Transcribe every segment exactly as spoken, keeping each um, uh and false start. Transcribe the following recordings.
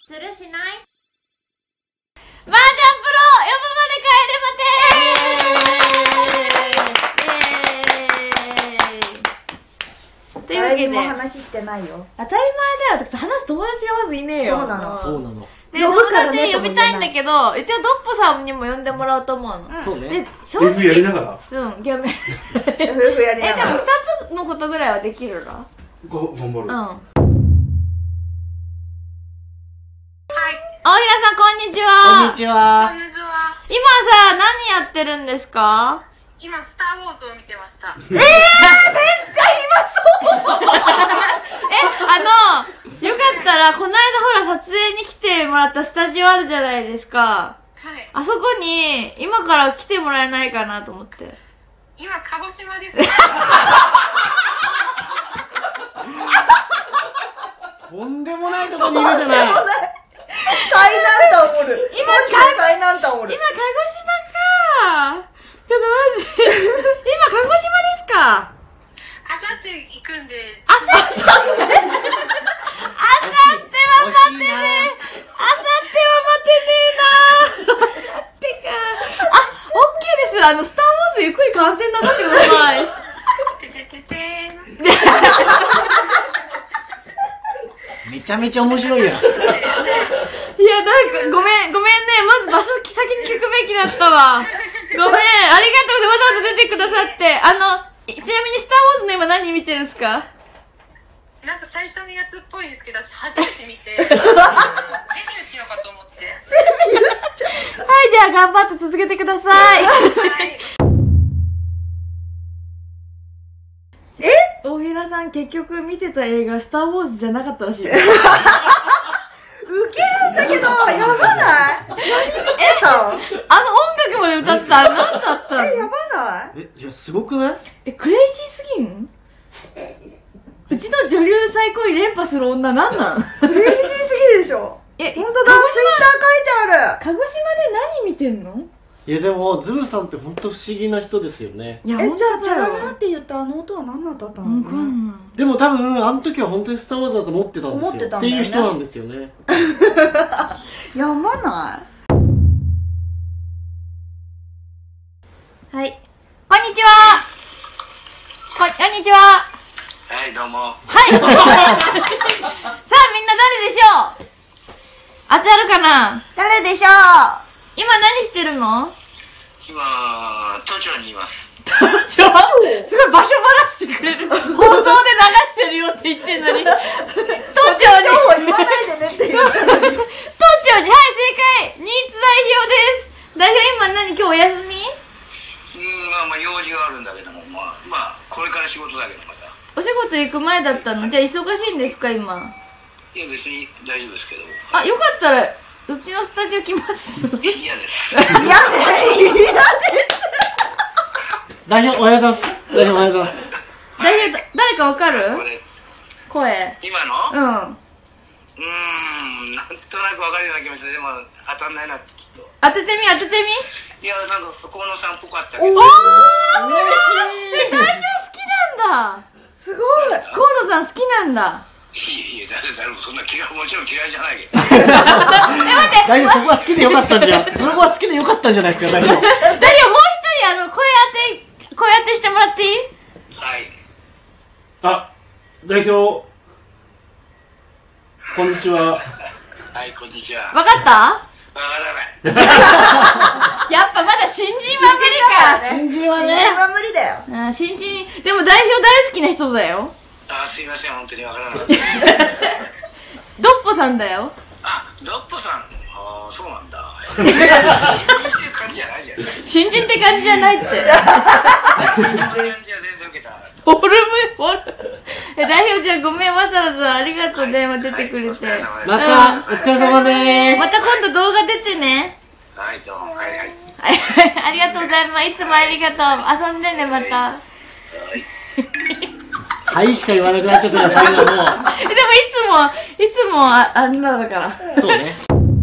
するしない麻雀プロ呼ぶまで帰れまてー。イエーイ。というわけで誰にも話してないよ。 当たり前だよ。話す友達がまずいねえよ。 そうなの。 そうなの。 で、友達呼びたいんだけど、一応ドッポさんにも呼んでもらおうと思うの。 そうね。 で、正直エフ やりながらうん、ギャメ。 夫婦やりえ、 ながら。 でもふたつのことぐらいはできるな。 ご頑張る。 うん。大平さん、こんにちは。 こんにちは。 こんにちは。 今さ、何やってるんですか？ 今、スター・ウォーズを見てました。 えー、めっちゃ今そう。 え、あの、よかったら、この間ほら撮影に来てもらったスタジオあるじゃないですか。 はい。 あそこに、今から来てもらえないかなと思って。 今、鹿児島です。 とんでもないとこにいるじゃない。 最南端おる。 今本州最南端おる。 今、鹿児島か。ちょっと待って。今、鹿児島ですか？ あさって行くんで。 あさってあさっては待ってね。あさっては待ってねえな。ってか。あ、オッケーです。あの、スター・ウォーズゆっくり観戦なさってください。 ててててーん。 めちゃめちゃ面白いやん。 いや、なんか、ごめん、ごめんね。まず場所先に聞くべきだったわ。ごめん、ありがとうね。わざわざ出てくださって。あの、ちなみにスター・ウォーズの今何見てるんですか？ なんか最初のやつっぽいですけど、私初めて見て、デビューしようかと思って。 はい、じゃあ頑張って続けてください。 はい。 大平さん、結局見てた映画、スター・ウォーズじゃなかったらしいよ。 ウケるんだけど、やばない？何見てた？ あの音楽まで歌ったら何だったの？ え、やばない？ え、いや、すごくない？ え、クレイジーすぎん？うちの女流最高位連覇する女なんなん？ クレイジーすぎでしょ。 え、 ほんとだ、ツイッター書いてある。 鹿児島で何見てんの？ いやでも、ズブさんってほんと不思議な人ですよね。 いや、 え、じゃあ、 ほんとだよ。 チャララって言ったあの音は何だったの？ わかんない。 でも多分、あの時は本当にスター・ウォーズだと思ってたんですよ。 思ってたんってだよねいう人なんですよね。 やばない？ はい。こんにちは。こ、こんにちは。 はい、どうも。 はい。さあ、みんな誰でしょう？当たるかな？ 誰でしょう？ 今何してるの？ 今、都庁にいます。 ちょ、すごい場所ばらしてくれる。報道で流してるよって言ってんのに。都庁に。 情報言わないでねって言ったのに。 都庁に、はい、正解。ニーツ代表です。代表今何、今日お休み？ うん、まあまあ用事があるんだけども、まあ、まあ、これから仕事だけどまた。 お仕事行く前だったの？じゃあ忙しいんですか、今？ いや、別に大丈夫ですけど。 あ、よかったら、うちのスタジオ来ます。 嫌です。 嫌で、嫌です。 代表、おはようございます。代表、おはようございます。 代表、だ誰かわかる？ これです。 声。 今うん。 のうーん、なんとなくわかるような気がする。でも、当たんないなってきっと。 当ててみ、当ててみ。 いや、なんか、河野さんっぽかったけど。 おー、え、代表好きなんだ。 すごい。 河野さん好きなんだ。 いやいや、誰誰もそんな嫌い、もちろん嫌いじゃないけど。 代表、そこは好きでよかったんじゃ、そこは好きでよかったんじゃないですか、代表。 代表、もう一人、あの、声当て、声当てしてもらっていい？ はい。 あ、代表。こんにちは。 はい、こんにちは。 わかった？ わからない。 やっぱまだ新人は無理か。 新人はね。 新人は無理だよ。 あー、新人、でも代表大好きな人だよ。 あ、すいません、本当にわからなかった。 ドッポさんだよ。 あ、ドッポさん。ああ、そうなんだ。新人っていう感じじゃないじゃん。 新人って感じじゃないって。 そんな感じは全然受けたなかった。 フォルム、フォルム。え、代表じゃあごめん、わざわざありがとう、電話出てくれて。 はいはい、お疲れ様です。 また、お疲れ様でーす。 また今度動画出てね。 はい、どうも。はいはい。 はい、ありがとうございます。いつもありがとう。遊んでね、また。 はいしか言わなくなっちゃったから、最後はもえでもいつも、いつもああんなだから。 う。そうね。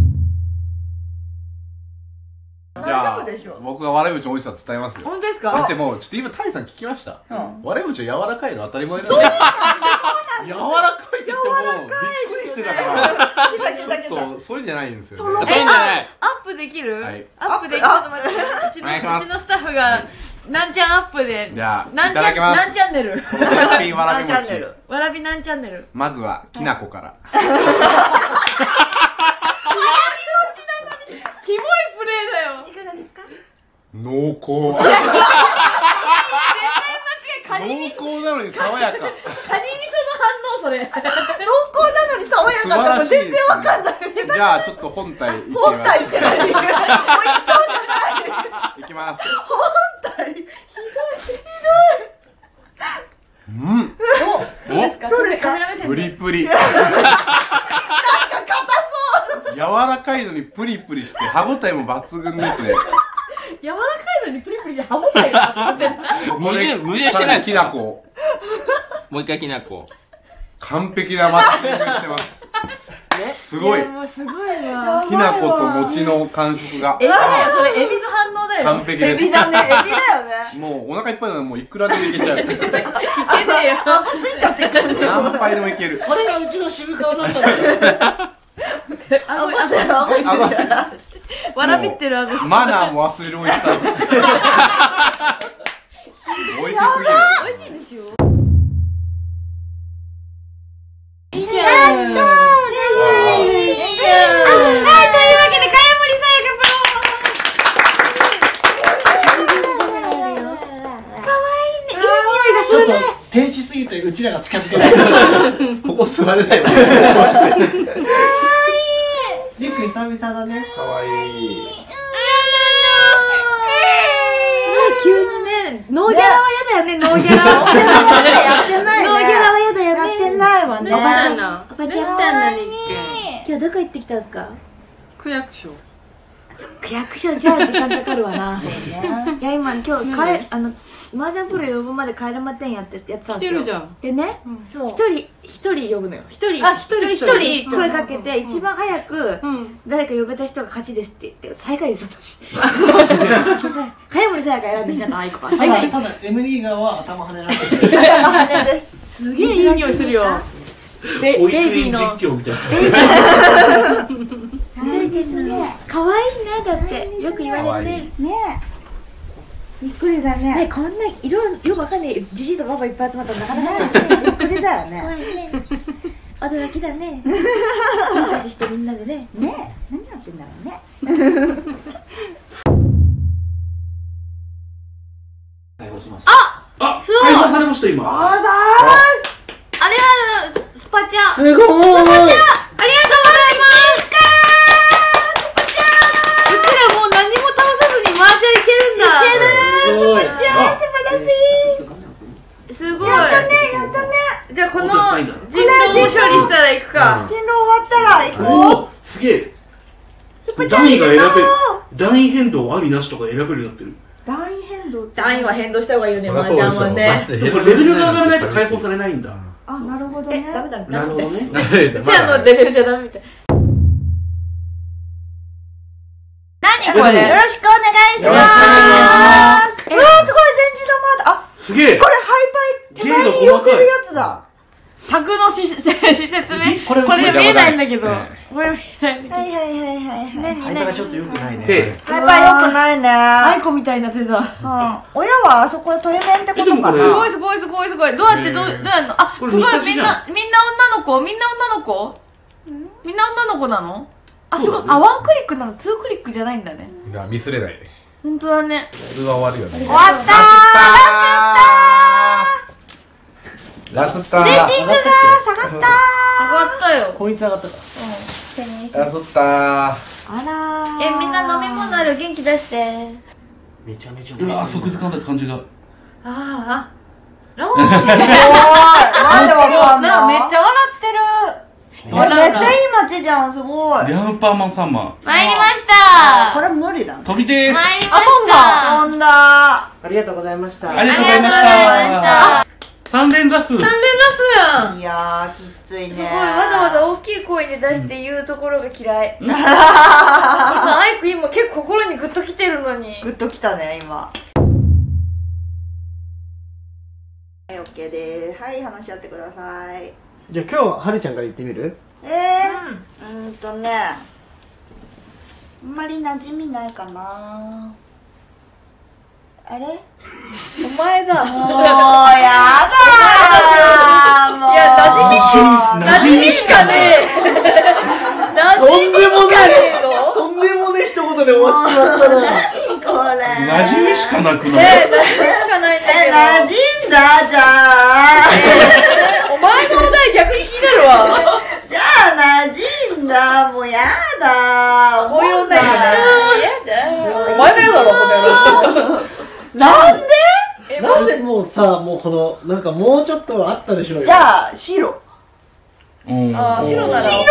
大じゃあ丈夫でしょ。 僕が悪口の美味しさ伝えますよ。 本当ですか？ だってもうちょっと今タイさん聞きました。 うん悪口は柔らかいの当たり前だよ。 そうなん柔らかいって言ってもびっくりしてたから来た来た来ちょた。 っとそういうんじゃないんですよとろね。 え、 そうじゃないあアップできる？ はいアップできる。ちょっと待って。うちのお願いしますうちのスタッフがなんちゃんアップで。 じゃあなんちゃんいただきますなんチャンネル。 この絶品わらび餅何チャンネル。 わらびなんチャンネル。 まずはきなこから。 キモいプレイだよ。 いかがですか？ 濃厚絶対間違い。カニ味濃厚なのに爽やか。 カニ味噌の反応それ。 濃厚なのに爽やかっても全然わかんない。 じゃあちょっと本体いきます。 本体って何？美味しそうじゃない。 いきます。 本体。ひどい。 うん。 どうですか？ どうですかカメラ目線で。 プリプリ。 なんか硬そう。 柔らかいのにプリプリして歯ごたえも抜群ですね。 柔らかいのにプリプリじゃ歯応えがあって。 矛盾矛盾してないですきなこもう一回きなこ。 完璧なマッチングしてます。すごいやもうすごいわ。 きなこと餅の感触がエビだよそれエビの反応だよ。 完璧です。 エビだね、エビだよね。 もうお腹いっぱいなのもういくらでもいけちゃう。 いけねえよ。 あ、ついちゃってくるんだよ。 何杯でもいける。 これがうちの渋川なんだよ。 あごあ、こっちや、あ、こっちあや。 わらびってるあご。 マナーも忘れる美味しさです。美味しすぎる。 美味しいでしょ。いいじゃん。やったー。はい、というわけでかやもりさやかプロ。かわいいね。いい匂いがすちょっとるね。 天使すぎてうちらが近づけない。ここ座れないわ。リュック久々だね。 かわいい。 急にね、ノーギャラは嫌だよね、ノーギャラは。 やってないね。 ノーギャラは嫌だよね。 やってないわね。 おばちゃんの。おばちゃんかわいい。 今日どこ行ってきたんですか？ 区役所。 区役所じゃあ時間かかるわな。いや今今日帰あの麻雀プロ呼ぶまで帰れまてんやってやってたんですよ。 来てるじゃんでね、 そう。 一人一人呼ぶのよ。一人あ一人一一人人声かけて一番早くうん。 誰か呼べた人が勝ちですって言って最下位です私。茅森さやか選んできたのあいこは。 た最下位。 だただエムリーガーは頭跳ねられてる。 マジです。 すげえいい匂いするよ。ベ保育ベイビーの。 園実況みたいな。 可愛いねだってよく言われるね。 ねえ。びっくりだねね。 こんな色よくわかんないジジイとババいっぱい集まったらなかなかねえ、びっくりだよね。 怖いね。驚きだね。いい年してみんなでね。 ねえ、何やってんだろうね。 あ、 そう解放されました今。 あだあれはスパチャ。 すごーい。 ありがとうございます。うちらもう何も倒さずに麻雀いけるんだ。 すごい。 ー。じゃあ、素晴らしい。 すごい。 やったね、やったね。 じゃあこの音したいんだ人狼を処理したら行くか。 人狼終わったら行こう。 おお、すげえ。 スパチャありがとう。 段位変動ありなしとか選べるようになってる。 段位変動って単位は変動した方がいいよね、 そりゃ麻雀はね。 でもレベルが上がらないと解放されないんだ。 あ、なるほどえ、 ね。 ダメだ、 なダメだ。 るほどね。 じゃあのレベルじゃダメみたい。何これ？ よろしくお願いしよろしくお願いしま。 ますうわー、すごい、全自動モード。あ、 すげえ。 これハイパイ手前に寄せるやつだ。 宅のし施設ね。 これこれ見えないんだけど。これ見えないんだけはいはいはいはいはい。 ど。 ハイパーがちょっと良くないね。 へハイパイ良くないね。 アイコみたいになってた。 うん。親はあそこでトレメンってことかえでもこれすごな。 いすごいすごいすごい。どうやってどうどうやるの？あ、すこれごい見たじゃんみんなみんな女の子みんな女の子？みんな女の子なの？あ、すごい。 そうだねあ、ワンクリックなの？ツークリックじゃないんだね。 ミスれない。 本当だね。 普通は終わるよね。 終わったー。 ラスター。 レーティングが下がったー。 上がったよ。 こいつ上がったか。 ラスター。 あらー。 え、みんな飲み物ある？元気出して。 めちゃめちゃうわ、即づかんだ感じが。 ああ。ローおーい、なんでわかんなめっの？ ちゃ笑ってる。 え、めっちゃいい街じゃん、すごい。 リャンパーマンサンマ。 参りました。 これ無理だな。 飛びでーす。 参りました。 飛んだ。 ありがとうございました。 ありがとうございましありがとうございましたた。三連打数。 三連ラスやん。 いやー、きついね。 すごいわざわざ大きい声で出して言うところが嫌い。今アイク今結構心にグッときてるのに。 グッときたね、今。はい、オッケーです。はい、話し合ってください。 じゃあ今日はるちゃんから言ってみる？ えー、うーんとね、あんまり馴染みないかな。あれ？ お前だ。 もうやだー。もういや馴染み馴染みしかねえ。 馴とんで染みしもないかねえぞ。 とんでもねえ一言で終わっちまったな。 何これ。 馴染みしかなくえない？ ー、馴染みしかないんだけえ、 ど。 馴染んだじゃあ。 お前のお題逆に気になるわ。 じゃあ馴染んだ。もうやだ。 こういう女やだ。やだ。お前もやだろ、この野郎。 なんで？ え、 なんでもうさ、もうこの、なんかもうちょっとあったでしょうよ。 じゃあ白。 うん。 あー、白なら。 白か。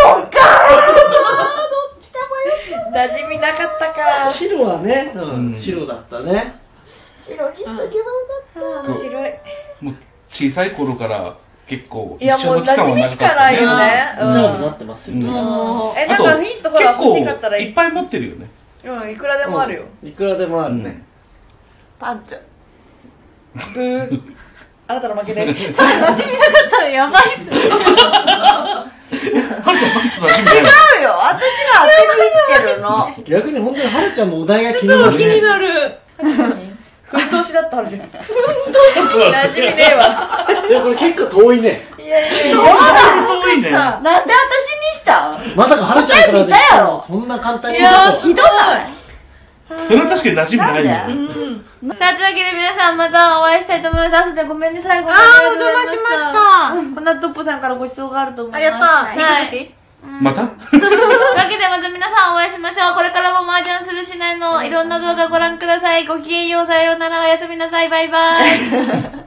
馴染みなかったか。 白はね、うんうん白だったね。 白にしとけばよかった。 面白い。 もう小さい頃から結構いや、もう馴染みしかないよね。 お世話になってますようんね。 うん。え、 あとなんかヒントほら欲しかったらい結構いっぱい持ってるよね。 うん、いくらでもあるよ。 いくらでもあるね。 パンツ。 ブー。あなたの負けです。それ馴染みなかったらやばいっすね。 はるちゃんパンツ馴染みない。 違うよ。私が当てにいってるの。 逆に本当にはるちゃんのお題が気になそう、 る気にね。 なる。ふんどしだったはるじゃん。ふんどし馴染みねえわ。 いや、これ結構遠いね。 いやいやいや。 遠いね。 なんで私にしたん？ まさかはるちゃんからで答え見たやろそんな簡単にいやー、 ひどない？ それは確かに馴染みないよ。 なんで？ さあ、というわけで皆さんまたお会いしたいと思います。あふちゃんごめんね、最後まで。 あーお邪魔しましたこんなトップさんからご質問があると思います。 あ、やったはい。 肉寿司またというわけでまた皆さんお会いしましょう。これからも麻雀するしないのいろんな動画ご覧ください。ごきげんよう、さようなら、おやすみなさい、バイバイ。